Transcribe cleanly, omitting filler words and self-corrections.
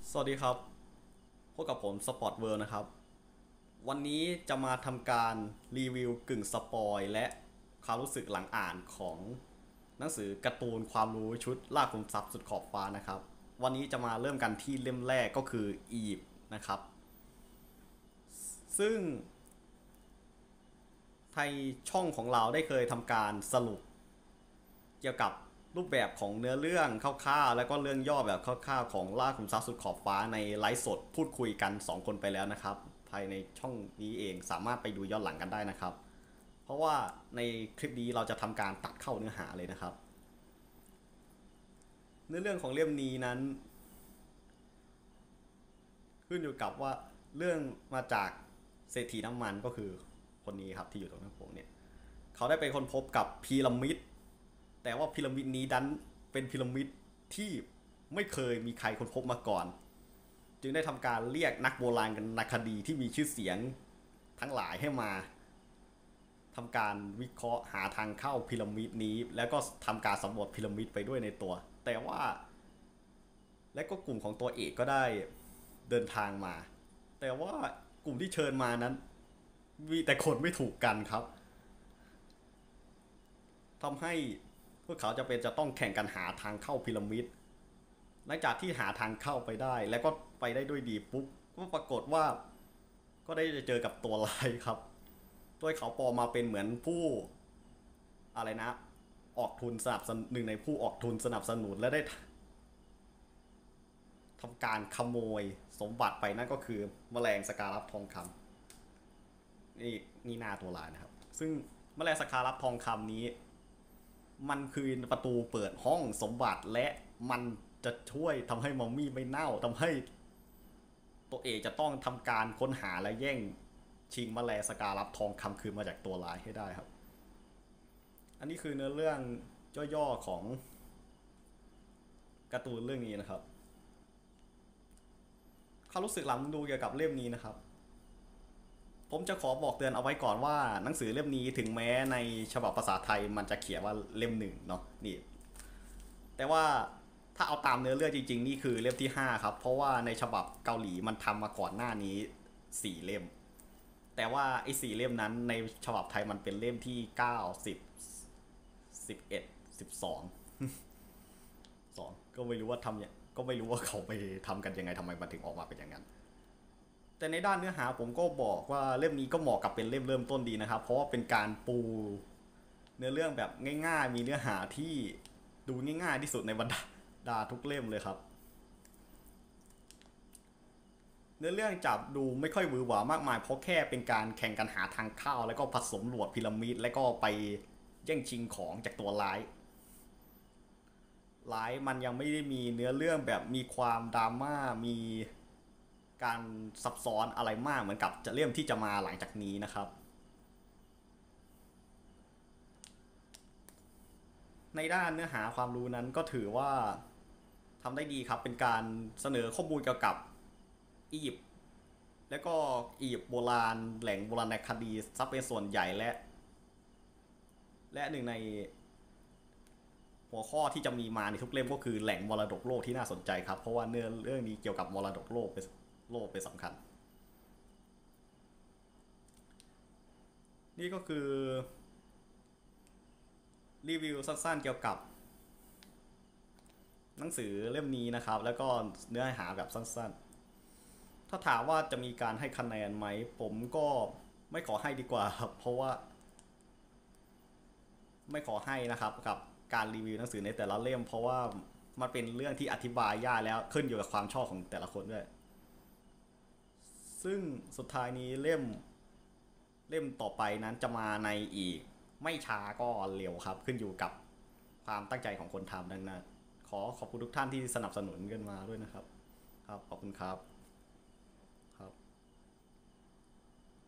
สวัสดีครับพบกับผมสปอร์ตเวิร์นะครับวันนี้จะมาทำการรีวิวกึ่งสปอยและความรู้สึกหลังอ่านของหนังสือการ์ตูนความรู้ชุดล่าขุมทรัพย์สุดขอบฟ้านะครับวันนี้จะมาเริ่มกันที่เล่มแรกก็คืออีฟนะครับซึ่งในช่องของเราได้เคยทำการสรุปเกี่ยวกับรูปแบบของเนื้อเรื่องคร่าวๆแล้วก็เรื่องย่อแบบคร่าวๆของล่าขุมทรัพย์สุดขอบฟ้าในไลฟ์สดพูดคุยกัน2คนไปแล้วนะครับภายในช่องนี้เองสามารถไปดูย้อนหลังกันได้นะครับเพราะว่าในคลิปนี้เราจะทำการตัดเข้าเนื้อหาเลยนะครับเนื้อเรื่องของเล่มนี้นั้นขึ้นอยู่กับว่าเรื่องมาจากเศรษฐีน้ำมันก็คือคนนี้ครับที่อยู่ตรงหน้าผมเนี่ยเขาได้ไปค้นพบกับพีระมิดแต่ว่าพีระมิดนี้ดันเป็นพีระมิดที่ไม่เคยมีใครค้นพบมาก่อนจึงได้ทำการเรียกนักโบราณกันนักคดีที่มีชื่อเสียงทั้งหลายให้มาทำการวิเคราะห์หาทางเข้าพีระมิดนี้แล้วก็ทำการสำรวจพีระมิดไปด้วยในตัวแต่ว่าและก็กลุ่มของตัวเอกก็ได้เดินทางมาแต่ว่ากลุ่มที่เชิญมานั้นมีแต่คนไม่ถูกกันครับทำให้พวกเขาจะต้องแข่งกันหาทางเข้าพีระมิดหลังจากที่หาทางเข้าไปได้และก็ไปได้ด้วยดีปุ๊บก็ปรากฏว่าก็ได้เจอกับตัวร้ายครับโดยเขาปลอมมาเป็นเหมือนผู้อะไรนะออกทุนสนับสนุนหนึ่งในผู้ออกทุนสนับสนุนและได้ทำการขโมยสมบัติไปนั่นก็คือแมลงสการัปทองคำนี่หน้าตัวร้ายนะครับซึ่งแมลงสการัปทองคำนี้มันคือประตูเปิดห้องสมบัติและมันจะช่วยทำให้มัมมี่ไม่เน่าทำให้ตัวเอกจะต้องทำการค้นหาและแย่งชิงแมลงสการัปทองคำคืนมาจากตัวร้ายให้ได้ครับอันนี้คือเนื้อเรื่องย่อๆของการ์ตูนเรื่องนี้นะครับความรู้สึกหลังดูเกี่ยวกับเล่มนี้นะครับผมจะขอบอกเตือนเอาไว้ก่อนว่าหนังสือเล่มนี้ถึงแม้ในฉบับภาษาไทยมันจะเขียนว่าเล่มหนึ่งเนาะนี่แต่ว่าถ้าเอาตามเนื้อเรื่องจริงๆนี่คือเล่มที่5ครับเพราะว่าในฉบับเกาหลีมันทำมาก่อนหน้านี้4เล่มแต่ว่าไอ้4 เล่มนั้นในฉบับไทยมันเป็นเล่มที่9 10 11 12 2ก็ไม่รู้ว่าทำเนี่ยก็ไม่รู้ว่าเขาไปทำกันยังไงทำไมมันถึงออกมาเป็นอย่างนั้นแต่ในด้านเนื้อหาผมก็บอกว่าเล่มนี้ก็เหมาะกับเป็นเล่มเริ่มต้นดีนะครับเพราะว่าเป็นการปูเนื้อเรื่องแบบง่ายๆมีเนื้อหาที่ดูง่ายๆที่สุดในบรรดาทุกเล่มเลยครับเนื้อเรื่องจับดูไม่ค่อยหวือหวามากมายเพราะแค่เป็นการแข่งกันหาทางเข้าแล้วก็ผสมหลวดพีระมิดแล้วก็ไปแย่งชิงของจากตัวร้ายมันยังไม่ได้มีเนื้อเรื่องแบบมีความดราม่ามีการซับซ้อนอะไรมากเหมือนกับจะเล่มที่จะมาหลังจากนี้นะครับในด้านเนื้อหาความรู้นั้นก็ถือว่าทำได้ดีครับเป็นการเสนอข้อมูลเกี่ยวกับอียิปต์และก็อียิปต์โบราณแหล่งโบราณคดีซับเป็นส่วนใหญ่และหนึ่งในหัวข้อที่จะมีมาในทุกเล่มก็คือแหล่งมรดกโลกที่น่าสนใจครับเพราะว่าเนื้อเรื่องนี้เกี่ยวกับมรดกโลกเป็นสำคัญนี่ก็คือรีวิวสั้นๆเกี่ยวกับหนังสือเล่มนี้นะครับแล้วก็เนื้อหาแบบสั้นๆถ้าถามว่าจะมีการให้คะแนนไหมผมก็ไม่ขอให้ดีกว่าครับเพราะว่าไม่ขอให้นะครับกับการรีวิวหนังสือในแต่ละเล่มเพราะว่ามันเป็นเรื่องที่อธิบายยากแล้วขึ้นอยู่กับความชอบของแต่ละคนด้วยซึ่งสุดท้ายนี้เล่มต่อไปนั้นจะมาในอีกไม่ช้าก็เร็วครับขึ้นอยู่กับความตั้งใจของคนทำดังนั้นขอบคุณทุกท่านที่สนับสนุนกันมาด้วยนะครับครับขอบคุณครับ